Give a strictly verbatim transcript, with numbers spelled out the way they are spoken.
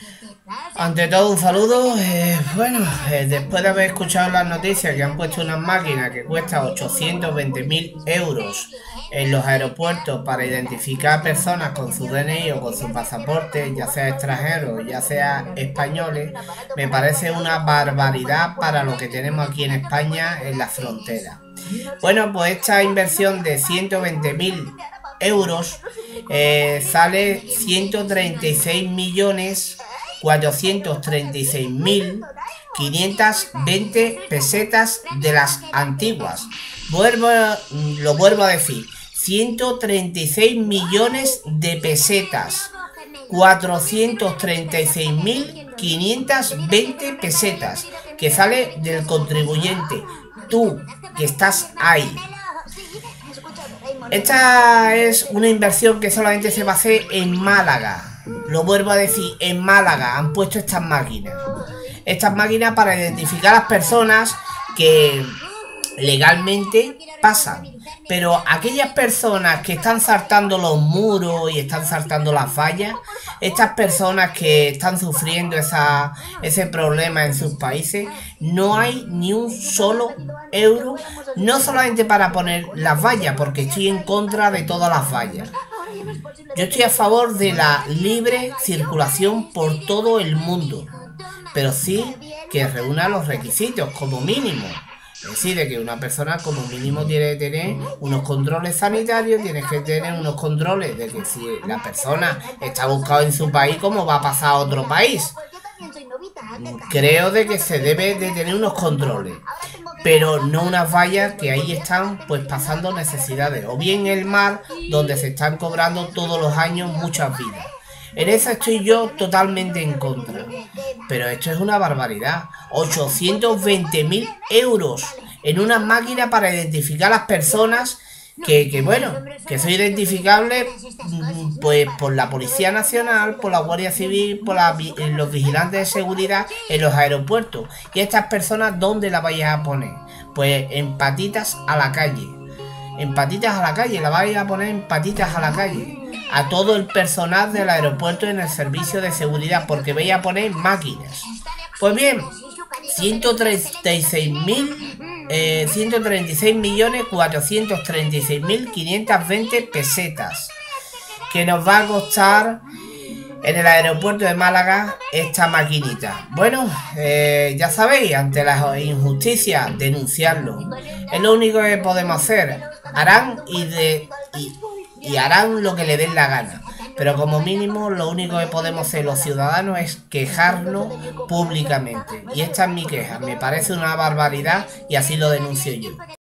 Ante todo un saludo, eh, bueno, eh, después de haber escuchado las noticias que han puesto unas máquinas que cuestan ochocientos veinte mil euros en los aeropuertos para identificar personas con su D N I o con su pasaporte, ya sea extranjeros, ya sea españoles, me parece una barbaridad para lo que tenemos aquí en España en la frontera. Bueno, pues esta inversión de ciento veinte mil euros eh, sale ciento treinta y seis millones cuatrocientos treinta y seis mil quinientas veinte pesetas de las antiguas. Vuelvo, lo vuelvo a decir, ciento treinta y seis millones de pesetas, cuatrocientos treinta y seis mil quinientas veinte pesetas, que sale del contribuyente, tú que estás ahí. Esta es una inversión que solamente se va a hacer en Málaga. Lo vuelvo a decir, en Málaga han puesto estas máquinas. Estas máquinas para identificar a las personas que legalmente pasan. Pero aquellas personas que están saltando los muros y están saltando las vallas, estas personas que están sufriendo esa, ese problema en sus países, no hay ni un solo euro, no solamente para poner las vallas, porque estoy en contra de todas las vallas. Yo estoy a favor de la libre circulación por todo el mundo, pero sí que reúna los requisitos como mínimo. Es decir, de que una persona como mínimo tiene que tener unos controles sanitarios, tiene que tener unos controles de que si la persona está buscada en su país, ¿cómo va a pasar a otro país? Creo de que se debe de tener unos controles, pero no unas vallas que ahí están pues pasando necesidades, o bien el mar donde se están cobrando todos los años muchas vidas. En eso estoy yo totalmente en contra. Pero esto es una barbaridad. ochocientos veinte mil euros en una máquina para identificar a las personas que, que bueno, que son identificables pues por la Policía Nacional, por la Guardia Civil, por la, los vigilantes de seguridad en los aeropuertos. Y estas personas, ¿dónde las vayas a poner? Pues en patitas a la calle. En patitas a la calle, la vais a poner en patitas a la calle. A todo el personal del aeropuerto en el servicio de seguridad, porque veis a poner máquinas. Pues bien, ciento treinta y seis mil, eh, ciento treinta y seis millones cuatrocientos treinta y seis mil quinientas veinte pesetas, que nos va a costar en el aeropuerto de Málaga esta maquinita. Bueno, eh, ya sabéis, ante las injusticias, denunciarlo. Es lo único que podemos hacer. Harán y de... Y, y harán lo que le den la gana, pero como mínimo lo único que podemos hacer los ciudadanos es quejarnos públicamente, y esta es mi queja. Me parece una barbaridad y así lo denuncio yo.